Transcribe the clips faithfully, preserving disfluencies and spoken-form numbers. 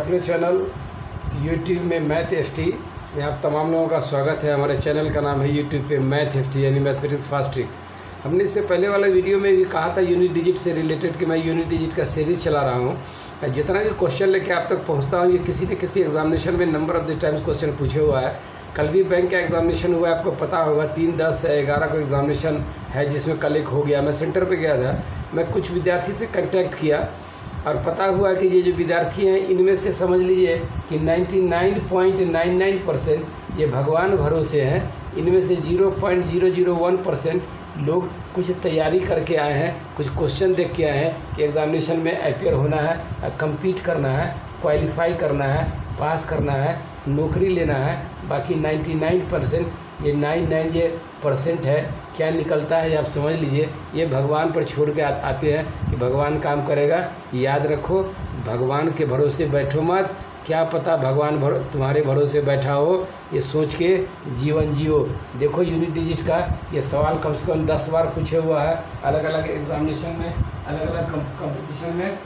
अपने channel YouTube में math F T में आप तमाम लोगों का स्वागत है। हमारे चैनल का नाम है यूट्यूब पे मैथ एफ टी यानी मैथमेटिक्स फास्ट ट्रिक। हमने इससे पहले वाला वीडियो में भी कहा था यूनिट डिजिट से रिलेटेड कि मैं यूनिट डिजिट का सीरीज़ चला रहा हूँ। जितना भी क्वेश्चन लेके आप तक पहुँचता हूँ ये किसी न किसी एग्जामिनेशन में number of the times question पूछे हुआ है। कल भी बैंक का एग्जामिनेशन हुआ है, आपको पता होगा तीन दस ग्यारह को एग्जामिनेशन है जिसमें कल एक हो गया। मैं सेंटर पे गया था, मैं कुछ विद्यार्थी से कांटेक्ट किया और पता हुआ कि ये जो विद्यार्थी हैं इनमें से समझ लीजिए कि निन्यानवे पॉइंट निन्यानवे परसेंट ये भगवान भरोसे हैं। इनमें से zero point zero zero one percent लोग कुछ तैयारी करके आए हैं, कुछ क्वेश्चन देख के आए हैं कि एग्ज़ामिनेशन में अपियर होना है, कम्पीट करना है, क्वालिफाई करना है, पास करना है, नौकरी लेना है। बाकी निन्यानवे परसेंट ये नाइन नाइन ये परसेंट है, क्या निकलता है आप समझ लीजिए। ये भगवान पर छोड़ के आ, आते हैं कि भगवान काम करेगा। याद रखो, भगवान के भरोसे बैठो मत, क्या पता भगवान भरो, तुम्हारे भरोसे बैठा हो। ये सोच के जीवन जियो। देखो यूनिट डिजिट का ये सवाल कम से कम दस बार पूछे हुआ है अलग अलग एग्जामिनेशन में, अलग अलग कंपटीशन में।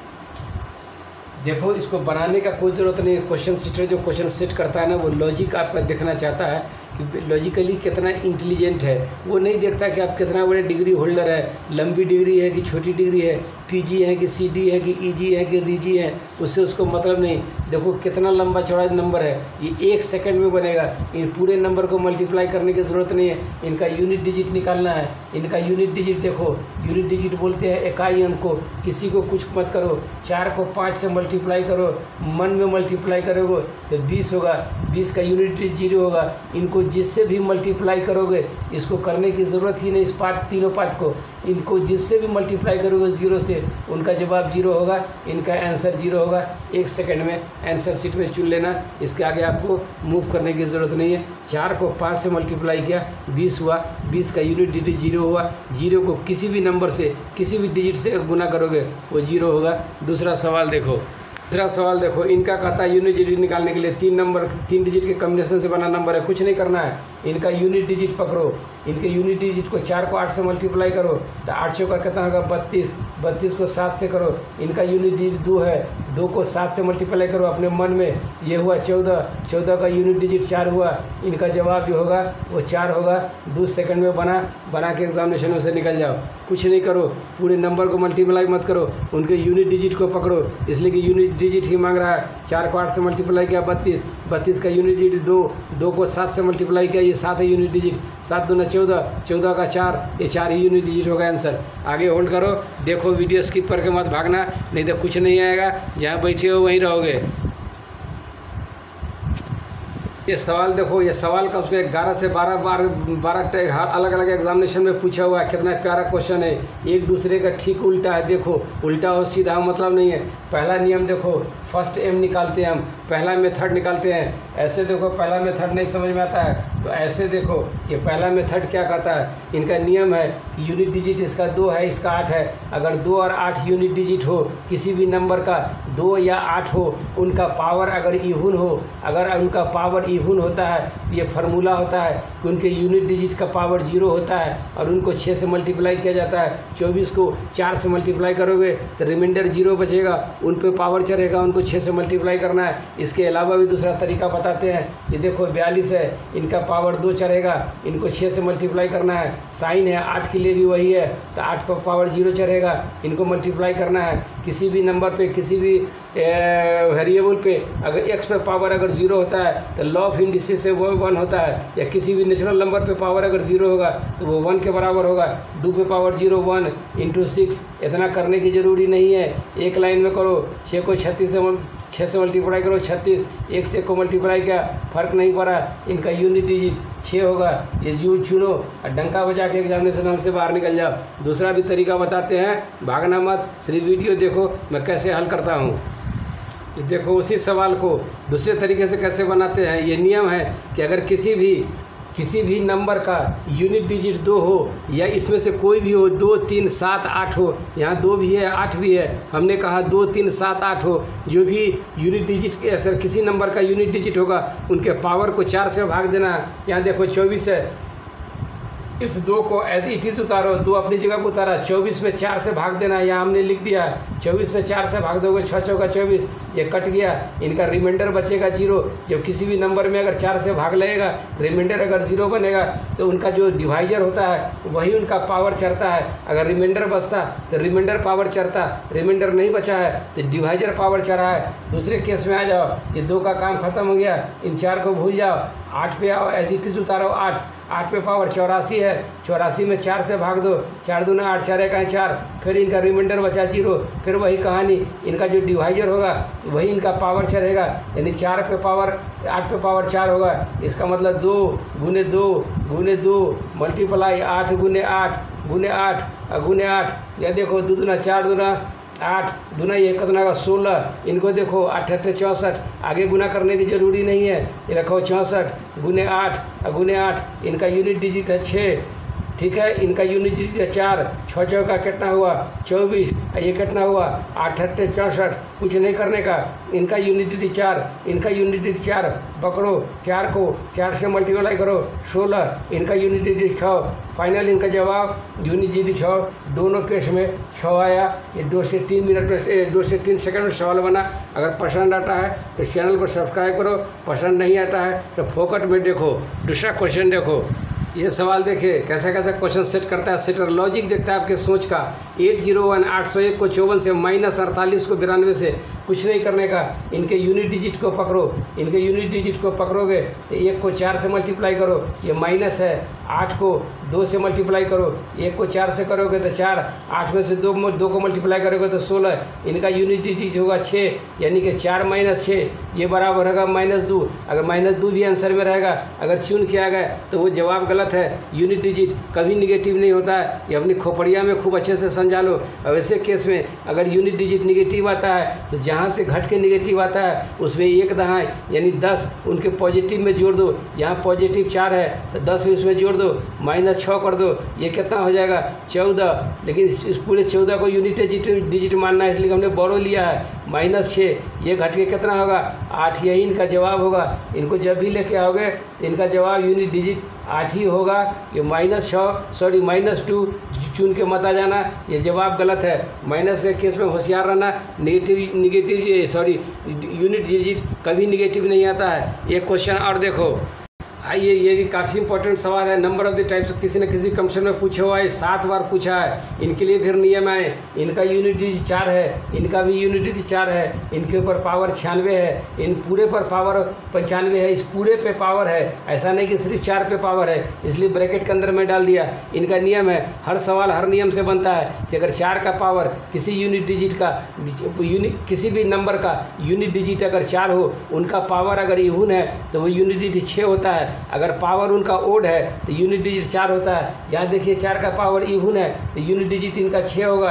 देखो इसको बनाने का कोई ज़रूरत नहीं है। क्वेश्चन सीटर जो क्वेश्चन सेट करता है ना, वो लॉजिक आपका देखना चाहता है कि लॉजिकली कितना इंटेलिजेंट है। वो नहीं देखता कि आप कितना बड़े डिग्री होल्डर है, लंबी डिग्री है कि छोटी डिग्री है, पीजी है कि सीडी है कि ईजी है कि रीजी है, उससे उसको मतलब नहीं। देखो कितना लंबा चौड़ा नंबर है, ये एक सेकंड में बनेगा। इन पूरे नंबर को मल्टीप्लाई करने की ज़रूरत नहीं है, इनका यूनिट डिजिट निकालना है। इनका यूनिट डिजिट देखो, यूनिट डिजिट बोलते हैं इकाई अंक को। किसी को कुछ मत करो, चार को पाँच से मल्टीप्लाई करो, मन में मल्टीप्लाई करोगे तो बीस होगा, बीस का यूनिट डिजिट जीरो होगा। इनको जिससे भी मल्टीप्लाई करोगे, इसको करने की ज़रूरत ही नहीं, इस पार्ट तीनों पार्ट को, इनको जिससे भी मल्टीप्लाई करोगे जीरो से, उनका जवाब जीरो होगा, इनका आंसर जीरो होगा। एक सेकंड में आंसर शीट में चुन लेना, इसके आगे आपको मूव करने की ज़रूरत नहीं है। चार को पाँच से मल्टीप्लाई किया, बीस हुआ, बीस का यूनिट डिजिट जीरो हुआ। जीरो को किसी भी नंबर से, किसी भी डिजिट से गुना करोगे वो जीरो होगा। दूसरा सवाल देखो, दूसरा सवाल देखो, इनका कहता है यूनिट डिजिट निकालने के लिए तीन नंबर, तीन डिजिट के कॉम्बिनेशन से बना नंबर है, कुछ नहीं करना है। इनका यूनिट डिजिट पकड़ो, इनके यूनिट डिजिट को चार को आठ से मल्टीप्लाई करो तो आठ सौ का कितना होगा बत्तीस, बत्तीस को सात से करो। इनका यूनिट डिजिट दो है, दो को सात से मल्टीप्लाई करो अपने मन में, ये हुआ चौदह, चौदह का यूनिट डिजिट चार हुआ। इनका जवाब जो होगा वो चार होगा। दो सेकंड में बना बना के एग्जामिनेशन में से निकल जाओ। कुछ नहीं करो, पूरे नंबर को मल्टीप्लाई मत करो, उनके यूनिट डिजिट को पकड़ो, इसलिए कि यूनिट डिजिट ही मांग रहा है। चार को आठ से मल्टीप्लाई किया बत्तीस, बत्तीस का यूनिट डिजिट दो, दो को सात से मल्टीप्लाई किया, ये सात है यूनिट डिजिट, सात दूना चौदह, चौदह का चार, ये चार ही यूनिट डिजिट होगा आंसर। आगे होल्ड करो, देखो वीडियो स्किप करके मत भागना, नहीं तो कुछ नहीं आएगा, जहाँ बैठे हो वहीं रहोगे। ये सवाल देखो, ये सवाल का उसमें ग्यारह से बारह बार बारह अलग अलग एग्जामिनेशन में पूछा हुआ है। कितना प्यारा क्वेश्चन है, एक दूसरे का ठीक उल्टा है। देखो उल्टा हो सीधा हो मतलब नहीं है। पहला नियम देखो, फर्स्ट एम निकालते हैं हम, पहला मेथड निकालते हैं। ऐसे देखो, पहला मेथड नहीं समझ में आता है तो ऐसे देखो, ये पहला मेथड क्या कहता है। इनका नियम है कि यूनिट डिजिट इसका दो है, इसका आठ है। अगर दो और आठ यूनिट डिजिट हो, किसी भी नंबर का दो या आठ हो, उनका पावर अगर इवन हो, अगर उनका पावर इवन होता है तो ये फार्मूला होता है कि उनके यूनिट डिजिट का पावर जीरो होता है और उनको छः से मल्टीप्लाई किया जाता है। चौबीस को चार से मल्टीप्लाई करोगे तो रिमाइंडर जीरो बचेगा, उन पे पावर चढ़ेगा, उनको छः से मल्टीप्लाई करना है। इसके अलावा भी दूसरा तरीका बताते हैं। ये देखो बयालीस है, इनका पावर दो चढ़ेगा, इनको छः से मल्टीप्लाई करना है। साइन है, आठ के लिए भी वही है, तो आठ पर पावर जीरो चढ़ेगा, इनको मल्टीप्लाई करना है। किसी भी नंबर पे, किसी भी वेरिएबल पे अगर एक्स पे पावर अगर जीरो होता है तो लॉ ऑफ इंडिसेस से वो वन होता है, या किसी भी नेचुरल नंबर पे पावर अगर जीरो होगा तो वो वन के बराबर होगा। दो पे power zero, one into six. इतना करने की ज़रूरी नहीं है, एक लाइन में करो। छः को छत्तीस से छः से मल्टीप्लाई करो, छत्तीस, एक से को मल्टीप्लाई किया, फर्क नहीं पड़ा, इनका यूनिट डिजिट छः होगा। ये जून चुनो और डंका बजा के एग्जामिनेशन हॉल से बाहर निकल जाओ। दूसरा भी तरीका बताते हैं, भागना मत, सिर्फ वीडियो देखो मैं कैसे हल करता हूँ। ये देखो उसी सवाल को दूसरे तरीके से कैसे बनाते हैं। ये नियम है कि अगर किसी भी किसी भी नंबर का यूनिट डिजिट दो हो, या इसमें से कोई भी हो, दो तीन सात आठ हो, यहाँ दो भी है आठ भी है, हमने कहा दो तीन सात आठ हो, जो भी यूनिट डिजिट के सर किसी नंबर का यूनिट डिजिट होगा उनके पावर को चार से भाग देना है। यहाँ देखो चौबीस है, इस दो को एज इट इज उतारो, दो अपनी जगह पर उतारा, चौबीस में चार से भाग देना, यहाँ हमने लिख दिया चौबीस में चार से भाग दोगे छः चौका चौबीस, ये कट गया, इनका रिमाइंडर बचेगा जीरो। जब किसी भी नंबर में अगर चार से भाग लगेगा, रिमाइंडर अगर जीरो बनेगा तो उनका जो डिवाइजर होता है वही उनका पावर चढ़ता है। अगर रिमाइंडर बचता तो रिमाइंडर पावर चढ़ता, रिमाइंडर नहीं बचा है तो डिवाइजर पावर चढ़ा है। दूसरे केस में आ जाओ, ये दो का काम खत्म हो गया, इन चार को भूल जाओ, आठ पे आओ, एज इट इज उतारो आठ, आठ पे पावर चौरासी है, चौरासी में चार से भाग दो, चार दूना आठ, चार एक चार, फिर इनका रिमाइंडर बचा जीरो, फिर वही कहानी, इनका जो डिवाइजर होगा वही इनका पावर चढ़ेगा, यानी चार पे पावर आठ पे पावर चार होगा। इसका मतलब दो गुने दो गुने दो मल्टीप्लाई आठ गुने आठ गुने आठ गुने आठ, या देखो दो दूना चार दूना आठ, दूना ये कितना का सोलह, इनको देखो आठ अट्ठे चौंसठ, आगे गुना करने की जरूरी नहीं है, ये रखो चौंसठ गुने आठ गुने आठ, इनका यूनिट डिजिट है छः, ठीक है, इनका यूनिट डिजिट है चार, छः चौका कितना हुआ चौबीस, ये कितना हुआ आठ अट्ठे चौंसठ, कुछ नहीं करने का, इनका यूनिट डिजिट चार, इनका यूनिट डिजिट चार, पकड़ो चार को चार से मल्टीप्लाई करो सोलह, इनका यूनिट डिजिट छः, फाइनल इनका जवाब यूनिट डिजिट छः, दोनों केस में छः आया। ये दो से तीन मिनट में दो से तीन सेकंड में सवाल बना। अगर पसंद आता है तो चैनल को सब्सक्राइब करो, पसंद नहीं आता है तो फोकट में देखो। दूसरा क्वेश्चन देखो, ये सवाल देखिए कैसा कैसा क्वेश्चन सेट करता है सेटर, लॉजिक देखता है आपके सोच का। एट जीरो वन आठ सौ एक को चौवन से माइनस अड़तालीस को बिरानवे से, कुछ नहीं करने का, इनके यूनिट डिजिट को पकड़ो, इनके यूनिट डिजिट को पकड़ोगे तो एक को चार से मल्टीप्लाई करो, ये माइनस है, आठ को दो से मल्टीप्लाई करो, एक को चार से करोगे तो चार, आठ में से दो दो को मल्टीप्लाई करोगे तो सोलह, इनका यूनिट डिजिट होगा छः, यानी कि चार माइनस छः ये बराबर होगा माइनस दो। अगर माइनस दो भी आंसर में रहेगा, अगर चुन किया गया तो वो जवाब गलत है। यूनिट डिजिट कभी निगेटिव नहीं होता है, ये अपनी खोपड़िया में खूब अच्छे से समझा लो। अब ऐसे केस में अगर यूनिट डिजिट निगेटिव आता है तो जहाँ से घट के निगेटिव आता है उसमें एक दहाई यानी दस उनके पॉजिटिव में जोड़ दो, यहाँ पॉजिटिव चार है तो दस उसमें जोड़ दो, माइनस छः कर दो, ये कितना हो जाएगा चौदह। लेकिन इस पूरे चौदह को यूनिट डिजिट डिजिट मानना है, इसलिए हमने बोरो लिया है। माइनस छः ये घट के कितना होगा आठ, यही इनका जवाब होगा। इनको जब भी लेके आओगे तो इनका जवाब यूनिट डिजिट आठ ही होगा। ये माइनस छः सॉरी माइनस टू चुन के मत आ जाना, ये जवाब गलत है। माइनस के केस में होशियार रहना, negative negative sorry unit digit कभी निगेटिव नहीं आता है। एक क्वेश्चन और देखो, आइए ये भी काफ़ी इंपॉर्टेंट सवाल है। नंबर ऑफ द टाइप्स किसी न किसी कम्पशन में पूछा हुआ है, सात बार पूछा है। इनके लिए फिर नियम आए, इनका यूनिट डिजिट चार है, इनका भी यूनिट डिजिट चार है, इनके ऊपर पावर छियानवे है, इन पूरे पर पावर पंचानवे है, इस पूरे पे पावर है, ऐसा नहीं कि सिर्फ चार पे पावर है, इसलिए ब्रैकेट के अंदर में डाल दिया। इनका नियम है, हर सवाल हर नियम से बनता है कि अगर चार का पावर किसी यूनिट डिजिट का यूनिट किसी भी नंबर का यूनिट डिजिट अगर चार हो, उनका पावर अगर इवन है तो वो यूनिट डिजिट छः होता है। अगर पावर उनका ओड है तो यूनिट डिजिट चार होता है। यहाँ देखिए चार का पावर इवन है तो यूनिट डिजिट इनका छः होगा,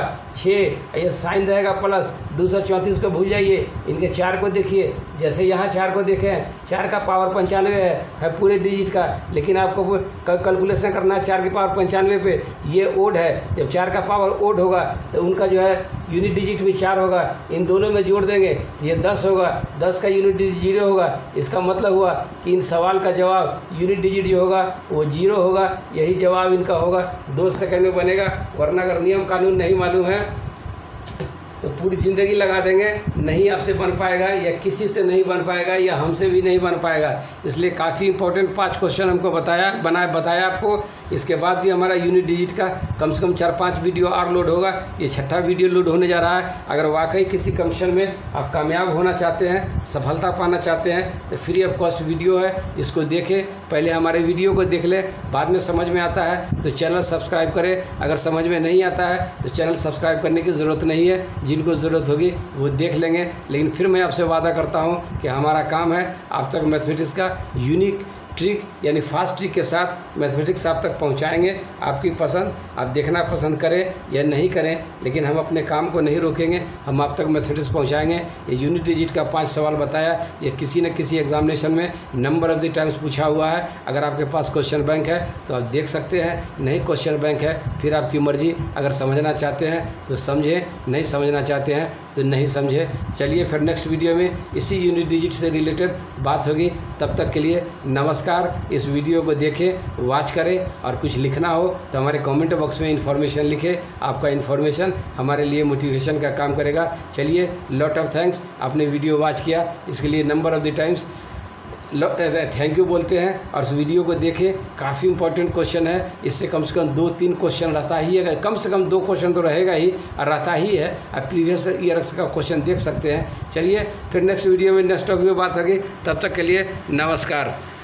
छः ये साइन रहेगा प्लस, दो सौ चौंतीस को भूल जाइए। इनके चार को देखिए, जैसे यहाँ चार को देखें, चार का पावर पंचानवे है, है पूरे डिजिट का, लेकिन आपको कैलकुलेशन करना है चार के पावर पंचानवे पे, ये ओड है। जब चार का पावर ओड होगा तो उनका जो है यूनिट डिजिट भी चार होगा, इन दोनों में जोड़ देंगे तो ये दस होगा, दस का यूनिट डिजिट जीरो होगा। इसका मतलब हुआ कि इन सवाल का जवाब यूनिट डिजिट जो होगा वो जीरो होगा, यही जवाब इनका होगा। दो सेकंड में बनेगा, वरना अगर नियम कानून नहीं मालूम है तो पूरी ज़िंदगी लगा देंगे, नहीं आपसे बन पाएगा, या किसी से नहीं बन पाएगा, या हमसे भी नहीं बन पाएगा। इसलिए काफ़ी इंपॉर्टेंट पांच क्वेश्चन हमको बताया बनाया बताया आपको। इसके बाद भी हमारा यूनिट डिजिट का कम से कम चार पाँच वीडियो और लोड होगा, ये छठा वीडियो लोड होने जा रहा है। अगर वाकई किसी कमीशन में आप कामयाब होना चाहते हैं, सफलता पाना चाहते हैं, तो फ्री ऑफ कॉस्ट वीडियो है, इसको देखें। पहले हमारे वीडियो को देख ले, बाद में समझ में आता है तो चैनल सब्सक्राइब करें। अगर समझ में नहीं आता है तो चैनल सब्सक्राइब करने की ज़रूरत नहीं है, जिनको ज़रूरत होगी वो देख लेंगे। लेकिन फिर मैं आपसे वादा करता हूँ कि हमारा काम है आप तक मैथमेटिक्स का यूनिक ट्रिक यानी फास्ट ट्रिक के साथ मैथमेटिक्स आप तक पहुंचाएंगे। आपकी पसंद, आप देखना पसंद करें या नहीं करें, लेकिन हम अपने काम को नहीं रोकेंगे, हम आप तक मैथमेटिक्स पहुंचाएंगे। ये यूनिट डिजिट का पांच सवाल बताया, ये किसी न किसी एग्जामिनेशन में नंबर ऑफ द टाइम्स पूछा हुआ है। अगर आपके पास क्वेश्चन बैंक है तो आप देख सकते हैं, नहीं क्वेश्चन बैंक है फिर आपकी मर्जी। अगर समझना चाहते हैं तो समझें, नहीं समझना चाहते हैं तो नहीं समझे। चलिए फिर नेक्स्ट वीडियो में इसी यूनिट डिजिट से रिलेटेड बात होगी। तब तक के लिए नमस्कार। इस वीडियो को देखें, वॉच करें, और कुछ लिखना हो तो हमारे कमेंट बॉक्स में इन्फॉर्मेशन लिखें। आपका इन्फॉर्मेशन हमारे लिए मोटिवेशन का काम करेगा। चलिए, लॉट ऑफ थैंक्स, आपने वीडियो वॉच किया इसके लिए number of the times thank you बोलते हैं। और इस वीडियो को देखें, काफ़ी इंपॉर्टेंट क्वेश्चन है। इससे कम से कम दो तीन क्वेश्चन रहता ही है, कम से कम दो क्वेश्चन तो रहेगा ही और रहता ही है। आप प्रीवियस ईयर्स का क्वेश्चन देख सकते हैं। चलिए फिर नेक्स्ट वीडियो में नेक्स्ट टॉपिक में बात होगी। तब तक के लिए नमस्कार।